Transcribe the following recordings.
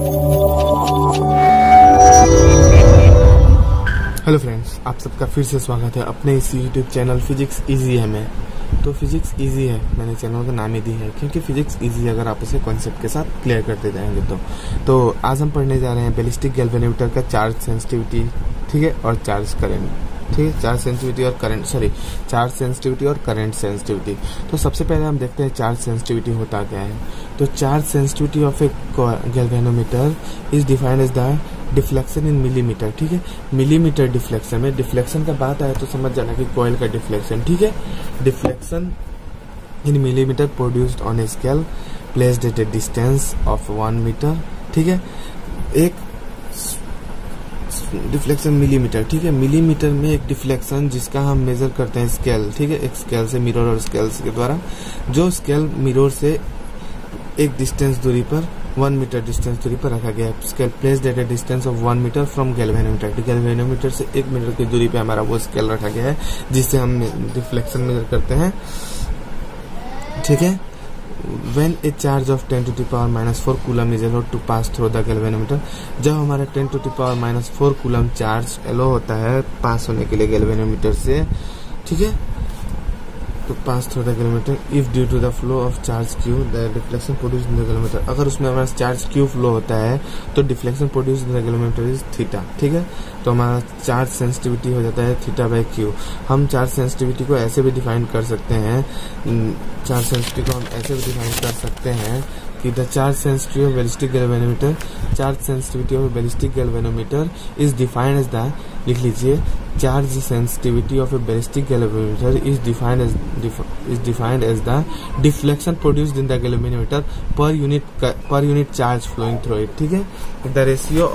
Hello friends, आप सबका फिर से स्वागत है अपने इस यूट्यूब चैनल फिजिक्स इजी है में। तो फिजिक्स इजी है मैंने चैनल का नाम ही दी है क्योंकि फिजिक्स इजी अगर आप उसे कॉन्सेप्ट के साथ क्लियर करते जाएंगे तो आज हम पढ़ने जा रहे हैं बैलिस्टिक गैल्वेनोमीटर का चार्ज सेंसिटिविटी, ठीक है, और चार्ज करंट, ठीक है, चार्ज सेंसिटिविटी और करंट, चार्ज सेंसिटिविटी और करंट सेंसिटिविटी। तो सबसे पहले हम देखते हैं चार्ज सेंसिटिविटी होता क्या है। तो charge sensitivity of a galvanometer is defined as the deflection in millimetre, ठीक है। मिलीमीटर डिफ्लेक्शन में डिफ्लेक्शन का बात आया तो समझ जाना कि कॉइल का डिफ्लेक्शन, ठीक है। Deflection in millimetre produced on a scale placed at a distance of 1 metre, ठीक है। एक डिफ्लेक्शन मिलीमीटर, ठीक है। मिलीमीटर में एक डिफ्लेक्शन जिसका हम मेजर करते हैं स्केल, ठीक है, एक स्केल से, मिरर और स्केल के द्वारा। जो स्केल मिरर से एक डिस्टेंस दूरी पर 1 मीटर डिस्टेंस दूरी पर रखा गया है। Scale placed at a distance of 1 metre from galvanometer. Galvanometer से 1 मीटर की दूरी पे हमारा वो स्केल रखा गया है जिससे हम डिफ्लेक्शन मेजर करते हैं, ठीक है। When a charge of 10 to the power minus 4 coulomb is allowed to pass through the galvanometer, जब हमारा 10 to the power minus 4 coulomb charge allow होता है पास होने के लिए गैल्वेनोमीटर से, ठीक है, तो pass through the galvanometer if due to the flow of charge Q the deflection produced in the galvanometer. अगर उसमें हमारा चार्ज क्यू फ्लो होता है तो deflection produced in the galvanometer is theta, ठीक है। तो हमारा चार्ज सेंसिटिविटी हो जाता है थीटा बाई क्यू। हम चार्ज सेंसिटिविटी को ऐसे भी डिफाइन कर सकते हैं, चार्ज सेंसिटिविटी को हम ऐसे भी डिफाइन कर सकते हैं कि the charge sensitivity of ballistic galvanometer, charge sensitivity of ballistic galvanometer is defined as the, लिख लीजिए, charge sensitivity of a ballistic galvanometer is defined as the deflection produced in the galvanometer per unit charge flowing through it, ठीक है। The ratio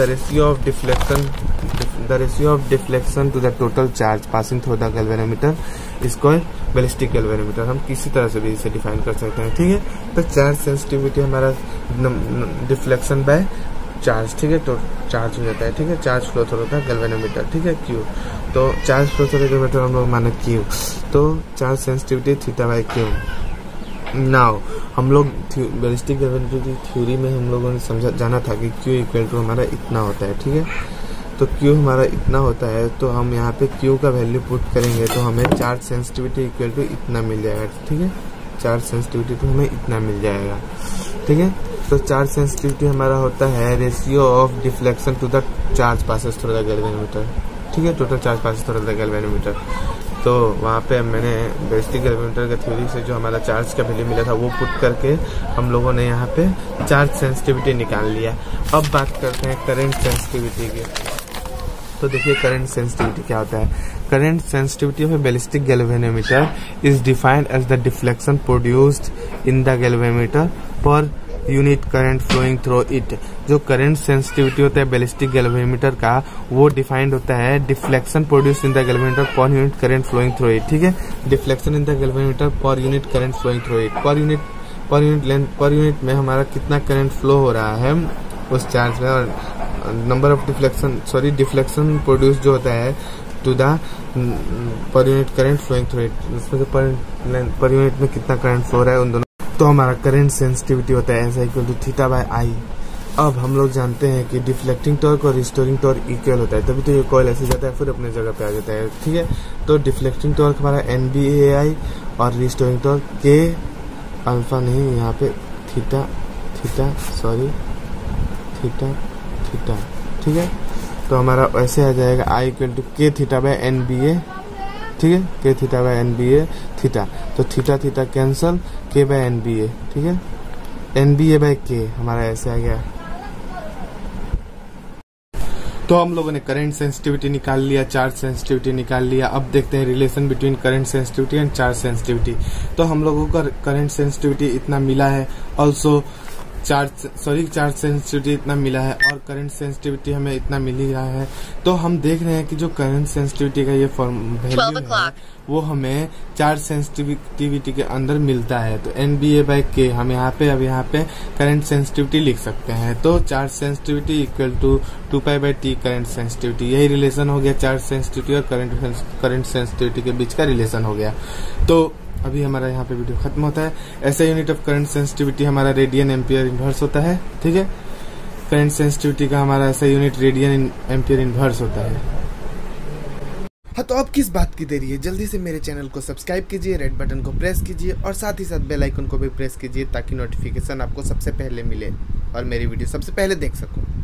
of deflection to the total charge passing through the galvanometer is called ballistic galvanometer. हम किसी तरह से भी इसे define कर सकते हैं, ठीक है। तो चार्ज सेंसिटिविटी हमारा डिफ्लेक्शन बाय चार्ज, ठीक है, तो चार्ज हो जाता है, ठीक है, चार्ज फ्लो थ्रू होता है गैल्वेनोमीटर, ठीक है, क्यू। तो चार्ज फ्लो थ्रू गैल्वेनोमीटर हम लोग माने क्यू, तो charge sensitivity theta by Q. Now हम लोग बैलिस्टिक गैल्वेनोमीटर थ्योरी में हम लोगों ने जाना था कि क्यू इक्वल टू हमारा इतना होता है, ठीक है। तो क्यू हमारा इतना होता है तो हम यहाँ पे क्यू का वैल्यू पुट करेंगे तो हमें चार्ज सेंसिटिविटी इक्वल टू इतना मिल जाएगा, ठीक है। चार्ज सेंसिटिविटी तो हमें इतना मिल जाएगा, ठीक है। तो चार्ज सेंसिटिविटी हमारा होता है ratio of deflection to the charge passes through the galvanometer, ठीक है, total charge passes through the galvanometer. तो वहाँ पे मैंने बैलिस्टिक गैल्वेनोमीटर के थ्योरी से जो हमारा चार्ज का वैल्यू मिला था वो पुट करके हम लोगों ने यहाँ पे चार्ज सेंसिटिविटी निकाल लिया। अब बात करते हैं करंट सेंसिटिविटी की। तो देखिए करंट सेंसिटिविटी क्या होता है। Current sensitivity of a ballistic galvanometer is defined as the deflection produced in the galvanometer per unit current flowing through it. जो करंट सेंसिटिविटी होता है बैलिस्टिक गैल्वेनोमीटर का वो डिफाइंड होता है deflection produced in the galvanometer per unit current flowing through it, ठीक है। Deflection in the galvanometer per unit current flowing through it, per unit में हमारा कितना करंट फ्लो हो रहा है उस चार्ज में, और नंबर ऑफ डिफ्लेक्शन प्रोड्यूस जो होता है to the per unit current flowing through it, उसमें पर यूनिट में कितना करंट फ्लो रहा है उन दोनों, तो हमारा करंट सेंसिटिविटी होता है ऐसा equal to theta by I. अब हम लोग जानते हैं कि डिफ्लेक्टिंग टॉर्क और रिस्टोरिंग टॉर्क इक्वल होता है, तभी तो ये कॉइल ऐसे जाता है फिर अपने जगह पे आ जाता है, ठीक है। तो डिफ्लेक्टिंग टॉर्क हमारा NBAI और रिस्टोरिंग टॉर्क के अल्फा नहीं, यहाँ पे थीटा, ठीक है। तो हमारा ऐसे आ जाएगा I equal to K theta by NBA, ठीक है, K theta by NBA theta. तो theta cancel, K by NBA, ठीक है, NBA बाय के हमारा ऐसे आ गया। तो हम लोगों ने करंट सेंसिटिविटी निकाल लिया, चार्ज सेंसिटिविटी निकाल लिया। अब देखते हैं relation between current sensitivity and charge sensitivity. तो हम लोगों का करंट सेंसिटिविटी इतना मिला है, ऑल्सो चार्ज सेंसिटिविटी इतना मिला है और करंट सेंसिटिविटी हमें इतना मिल ही रहा है। तो हम देख रहे हैं कि जो करंट सेंसिटिविटी का ये वैल्यू है वो हमें चार्ज सेंसिटिविटी के अंदर मिलता है। तो NBA बाई के हम यहाँ पे करंट सेंसिटिविटी लिख सकते हैं। तो charge sensitivity equal to 2π/T current sensitivity, यही रिलेशन हो गया चार्ज सेंसिटिविटी और करंट सेंसिटिविटी के बीच का रिलेशन हो गया। तो अभी हमारा यहाँ पे वीडियो खत्म होता है। ऐसा यूनिट ऑफ करंट सेंसिटिविटी हमारा रेडियन एम्पियर इनवर्स होता है, ठीक है। करंट सेंसिटिविटी का हमारा ऐसा यूनिट रेडियन एम्पियर इनवर्स होता है। हाँ, तो अब किस बात की देरी है, जल्दी से मेरे चैनल को सब्सक्राइब कीजिए, रेड बटन को प्रेस कीजिए और साथ ही साथ बेल आइकन को भी प्रेस कीजिए ताकि नोटिफिकेशन आपको सबसे पहले मिले और मेरी वीडियो सबसे पहले देख सको।